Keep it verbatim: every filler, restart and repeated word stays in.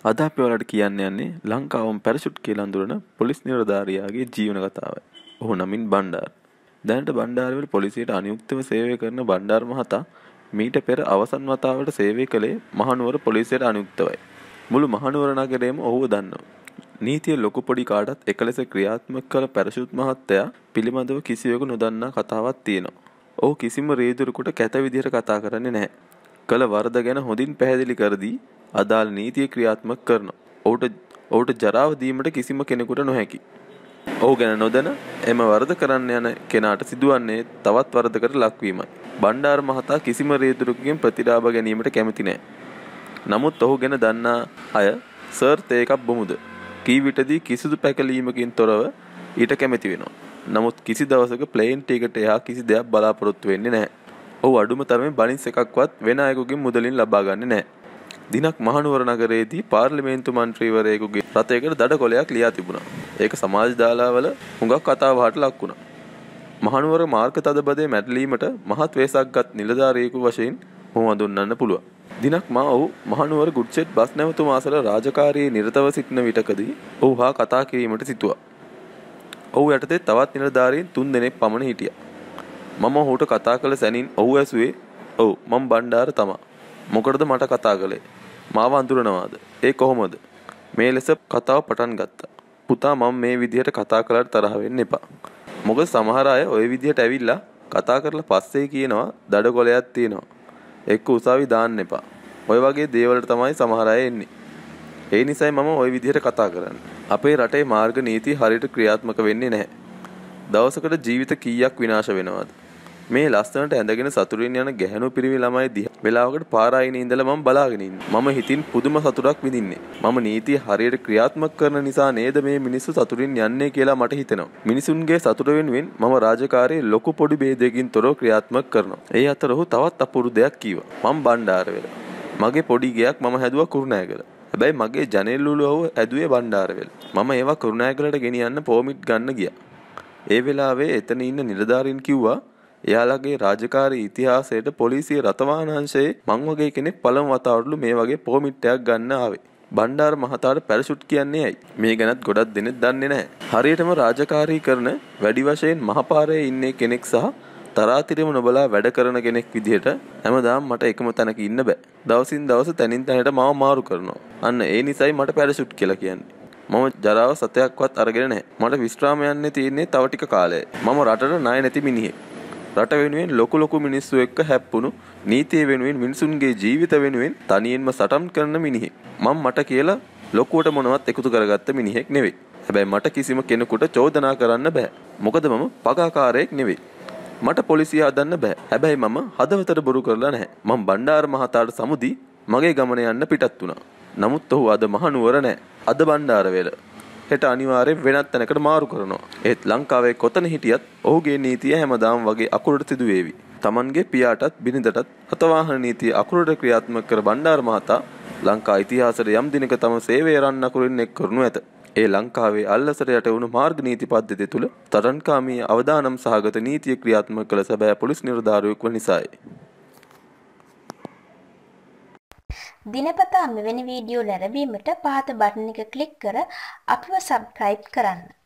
අද අපි ඔයාලට කියන්න යන්නේ ලංකාවම පැරෂුට් කියලා අඳුරන පොලිස් නිලධාරියාගේ ජීවන කතාවයි. ඔහු නමින් බණ්ඩාර. දැනට බණ්ඩාරවල පොලිසියට අනියුක්තව සේවය කරන බණ්ඩාර මහතා මීට පෙර අවසන් වතාවට සේවය කළේ මහනුවර පොලිසියට අනියුක්තවයි. මුළු මහනුවර නගරයම ඔහුව දන්නවා. නීතිය ලොකු පොඩි කාටත් එකලෙස ක්‍රියාත්මක කළ පැරෂුට් මහත්තයා පිළිබඳව කිසිවෙකු නොදන්නා කතාවක් තියෙනවා. ඔහු කිසිම රේදුරකට කැත විදිහට කතා කරන්නේ නැහැ. කළ වරද ගැන හොඳින් පැහැදිලි කර දී අදාළ නීතිය ක්‍රියාත්මක කරනවා. ඔහුට ඔහුට ජරාව දීමට කිසිම කෙනෙකුට නොහැකි. ඔහු ගැන නොදැන එම වරද කරන්න යන කෙනාට සිදුවන්නේ තවත් වරදකට ලක්වීමයි. බණ්ඩාර මහතා කිසිම රේදුරකින් ප්‍රතිලාභ ගැනීමට කැමති නැහැ. නමුත් ඔහු ගැන දන්නා අය සර් තේ එකක් බොමුද කී විටදී කිසිදු පැකලීමකින් තොරව ඊට කැමති වෙනවා. නමුත් කිසි දවසක ප්ලේන් ටිකට් එහා කිසි දෙයක් බලාපොරොත්තු වෙන්නේ නැහැ. ඔහු අඩුම තරමේ බනිස් එකක්වත් වෙන අයෙකුගෙන් මුදලින් ලබා ගන්නේ නැහැ. දිනක් මහනුවර නගරයේදී පාර්ලිමේන්තු මන්ත්‍රීවරයෙකුගේ රථයකට දඩ කොලයක් ලියා තිබුණා. ඒක සමාජ දාලාවල හුඟක් කතාවහට ලක් වුණා. මහනුවර මාර්ග තදබදේ මැඩලීමට මහත් වේසක්ගත් නිලධාරියෙකු වශයෙන් ඔහු හඳුන්වන්න පුළුවන්. දිනක් මා ඔහු මහනුවර ගුඩ්සෙට් බස් නැවතුම අසල රාජකාරියේ නිරතව සිටින විටකදී ඔහු හා කතා කිරීමට සිටුවා. ඔහු යටතේ තවත් නිලධාරීන් තුන් දෙනෙක් පමණ හිටියා. මම ඔහුට කතා කළ සැනින් ඔහු ඇසුවේ "ඔව් මම බණ්ඩාර තමා. මොකටද මට කතා කළේ? මාව අඳුරනවාද? ඒ කොහොමද?" මේ ලෙස කතාව පටන් ගත්තා. "පුතා මම මේ විදිහට කතා කළාට තරහ වෙන්න එපා. මොකද සමහර අය ওই විදිහට ඇවිල්ලා කතා කරලා පස්සේ කියනවා දඩ කොලයක් තියෙනවා. එක්ක උසාවි දාන්න එපා. ඔය වගේ දේවල්ට තමයි සමහර අය එන්නේ. ඒ නිසයි මම ওই විදිහට කතා කරන්නේ. අපේ රටේ මාර්ග නීති හරියට ක්‍රියාත්මක වෙන්නේ නැහැ. දවසකට ජීවිත කීයක් විනාශ වෙනවද? මේ ලස්සනට ඇඳගෙන සතුටින් යන ගැහණු පිරිමි ළමයි දිහා වෙලාවකට පාර අයිනේ ඉඳලා මම බලාගෙන ඉන්නේ. මම හිතින් පුදුම සතුටක් විඳින්නේ. මම නීතිය හරියට ක්‍රියාත්මක කරන නිසා නේද මේ මිනිස්සු සතුටින් යන්නේ කියලා මට හිතෙනවා. මිනිසුන්ගේ සතුට වෙනුවෙන් මම රාජකාරියේ ලොකු පොඩි ભેදයකින් තොරව ක්‍රියාත්මක කරනවා." ඒ අතර ඔහු තවත් අපූර්ව දෙයක් කිව්වා. "මම බණ්ඩාර වෙලා. මගේ පොඩි ගෙයක් මම හැදුවා කුරුණෑගල. හැබැයි මගේ ජනෙල් උළුව හැදුවේ බණ්ඩාර වෙලා. මම ඒවා කුරුණෑගලට ගෙනියන්න පොමිට් ගන්න ගියා. ඒ වෙලාවේ එතන ඉන්න නිලධාරීන් කිව්වා එයාලගේ රාජකාරී ඉතිහාසයට පොලිසිය රථවාහන අංශයේ මං වගේ කෙනෙක් පළමු වතාවටලු මේ වගේ පොමිට්ටයක් ගන්න ආවේ. බණ්ඩාර මහතාට පැරෂුට් කියන්නේ ඇයි? මේ ගැනත් ගොඩක් දෙනෙක් දන්නේ නැහැ. හරියටම රාජකාරී කරන වැඩි වශයෙන් මහපාරේ ඉන්නේ කෙනෙක් සහ තරාතිරම නොබලා වැඩ කරන කෙනෙක් විදිහට හැමදාම මට එකම තැනක ඉන්න බෑ. දවසින් දවස තැනින් තැනට මාව මාරු කරනවා. අන්න ඒ නිසයි මට පැරෂුට් කියලා කියන්නේ. මම ජරාව සතයක්වත් අරගෙන නැහැ. මට විශ්‍රාම යන්න තියෙන්නේ තව ටික කාලයයි. මම රටට ණය නැති මිනිහෙක්. රට වෙනුවෙන් ලොකු ලොකු මිනිස්සු එක්ක හැප්පුණු නීතිය වෙනුවෙන් මිනිසුන්ගේ ජීවිත වෙනුවෙන් තනියෙන්ම සටන් කරන මිනිහෙක්. මම මට කියලා ලොකුවට මොනවත් එකතු කරගත්ත මිනිහෙක් නෙවෙයි. හැබැයි මට කිසිම කෙනෙකුට චෝදනා කරන්න බෑ. මොකද මම පගාකාරයෙක් නෙවෙයි. මට පොලිසිය හදන්න බෑ. හැබැයි මම හදවතට බොරු කරලා නැහැ. මම බණ්ඩාර මහතාට සමුදී මගේ ගමන යන්න පිටත් වුණා. නමුත් ඔහු අද මහනුවර නැහැ. අද බණ්ඩාර වෙල. හෙට අනිවාර්යෙන් වෙනත් තැනකට මාරු කරනවා. ඒත් ලංකාවේ කොතන හිටියත් ඔහුගේ නීතිය හැමදාම වගේ අකුරට සිදු වේවි. Tamanගේ පියාටත් බිරිඳටත් අතවාහන නීතිය අකුරට ක්‍රියාත්මක කර බණ්ඩාර මහතා ලංකා ඉතිහාසයේ යම් දිනක තම සේවය රන් අකුරින් එක් කරනු ඇත. ඒ ලංකාවේ අල්ලසට යට වුණු මාර්ග නීති පද්ධතිය තුළ තරන්කාමී අවදානම් සහගත නීතිය ක්‍රියාත්මක කළ සැබෑ පොලිස් නිලධාරියෙකු වන නිසායි. දිනපතා මෙවැනි වීඩියෝ ලැබීමට පහත බටන් එක ක්ලික් කර අපිව සබ්ස්ක්‍රයිබ් කරන්න.